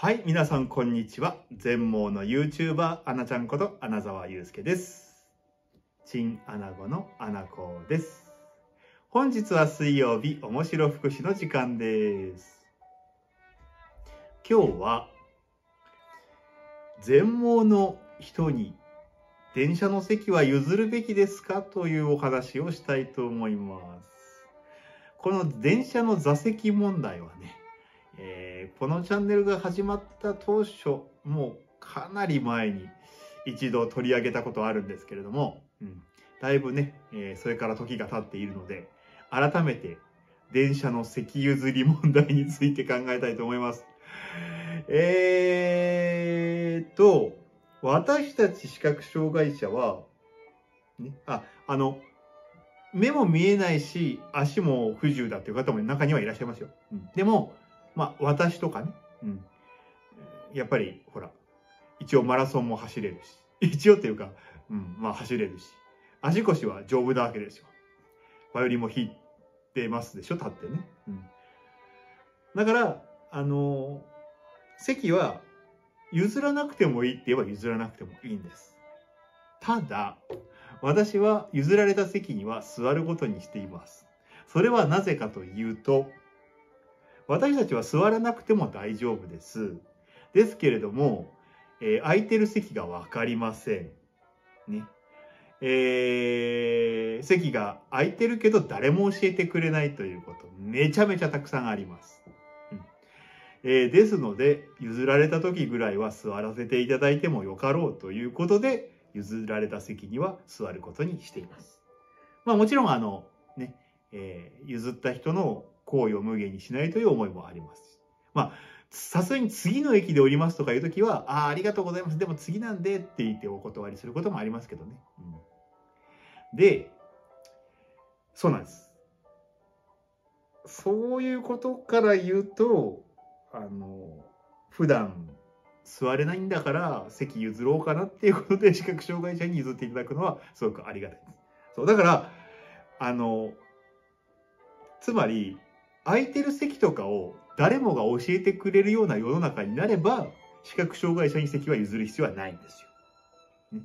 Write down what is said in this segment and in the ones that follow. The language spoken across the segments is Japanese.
はい、皆さんこんにちは。全盲の YouTuber アナちゃんこと穴澤雄介です。チンアナゴのアナコです。本日は水曜日、面白福祉の時間です。今日は全盲の人に電車の席は譲るべきですかというお話をしたいと思います。この電車の座席問題はね、このチャンネルが始まった当初、もうかなり前に一度取り上げたことあるんですけれども、だいぶね、それから時が経っているので、改めて電車の席譲り問題について考えたいと思います。私たち視覚障害者は、ね、目も見えないし、足も不自由だっていう方も中にはいらっしゃいますよ。でも、私とかね、やっぱり、ほら、一応マラソンも走れるし、一応っていうか、走れるし、足腰は丈夫なわけですよ。バイオリンも弾いてますでしょ、立ってね。だから、席は譲らなくてもいいって言えば譲らなくてもいいんです。ただ、私は譲られた席には座ることにしています。それはなぜかというと、私たちは座らなくても大丈夫です。ですけれども、空いてる席がわかりません。ね。席が空いてるけど誰も教えてくれないということ、めちゃめちゃたくさんあります。ですので、譲られた時ぐらいは座らせていただいてもよかろうということで、譲られた席には座ることにしています。もちろん譲った人の行為を無限にしないという思いもあります。さすがに次の駅で降りますとかいうときは、ありがとうございます。でも次なんでって言ってお断りすることもありますけどね。で、そうなんです。そういうことから言うと、普段座れないんだから席譲ろうかなっていうことで視覚障害者に譲っていただくのはすごくありがたいです。そう、だから、つまり、空いてる席とかを誰もが教えてくれるような世の中になれば、視覚障害者に席は譲る必要はないんですよ。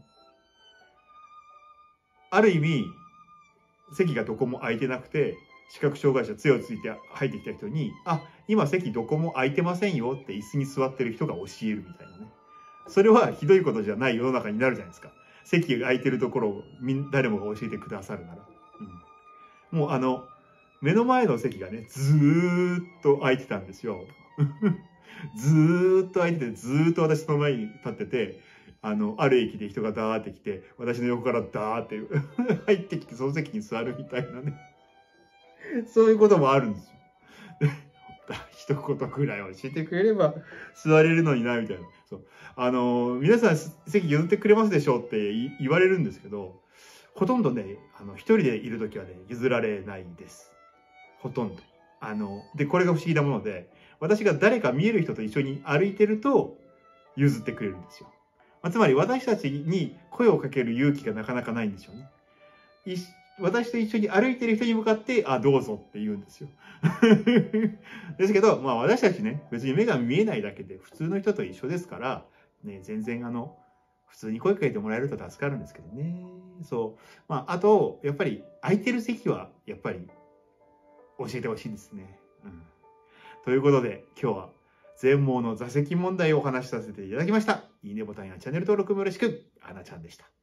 ある意味、席がどこも空いてなくて、視覚障害者杖をついて入ってきた人に、今席どこも空いてませんよって椅子に座ってる人が教えるみたいなね。それはひどいことじゃない世の中になるじゃないですか。席が空いてるところを誰もが教えてくださるなら。もう目の前の席がね、ずーっと空いてたんですよ。ずーっと空いてて、ずーっと私その前に立ってて、ある駅で人がダーって来て、私の横からダーって入ってきて、その席に座るみたいなね。そういうこともあるんですよ。一言くらい教えてくれれば座れるのにな、みたいな。そう。皆さん席譲ってくれますでしょうって言われるんですけど、ほとんどね、一人でいるときはね、譲られないです。ほとんど。で、これが不思議なもので、私が誰か見える人と一緒に歩いてると、譲ってくれるんですよ。つまり私たちに声をかける勇気がなかなかないんでしょうね。私と一緒に歩いてる人に向かって、どうぞって言うんですよ。ですけど、私たちね、別に目が見えないだけで普通の人と一緒ですから、ね、全然普通に声かけてもらえると助かるんですけどね。そう。あと、やっぱり空いてる席は、やっぱり教えてほしいですね。ということで、今日は全盲の座席問題をお話しさせていただきました。いいねボタンやチャンネル登録もよろしく、あなちゃんでした。